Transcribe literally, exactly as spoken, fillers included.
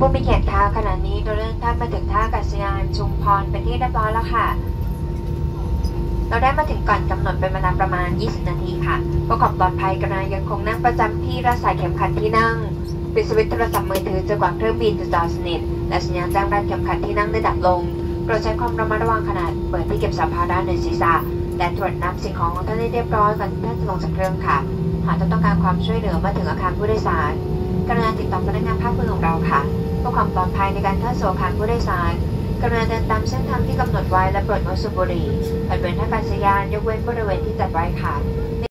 ผู้มีเกียรติค่ะขณะนี้เราเดินทางมาถึงท่าอากาศยานชุมพรเป็นที่เรียบร้อยแล้วค่ะเราได้มาถึงก่อนกำหนดเป็นเวลาประมาณยี่สิบนาทีค่ะเพื่อความปลอดภัยกรุณายังคงนั่งประจำที่รักษาเข็มขัดที่นั่งปิดสวิตช์โทรศัพท์มือถือจนกว่าเครื่องบินจะจอดสนิทและสัญญาณแจ้งรัดเข็มขัดที่นั่งได้ดับลงโปรดใช้ความระมัดระวังขณะเปิดที่เก็บสัมภาระในศีรษะและตรวจนับสิ่งของของท่านให้เรียบร้อยก่อนที่ท่านจะลงจากเครื่องค่ะหากท่านต้องการความช่วยเหลือมาถึงอาคารผู้โดยสารกรุณาติดต่อพนักงานภาคพื้นของเราค่ะเพื่อความปลอดภัยในการเข้าสู่อาคารผู้โดยสารกรุณาเดินตามเส้นทางที่กำหนดไว้และโปรดงดสูบบุหรี่บริเวณท่าอากาศยานยกเว้นบริเวณที่จัดไว้ค่ะ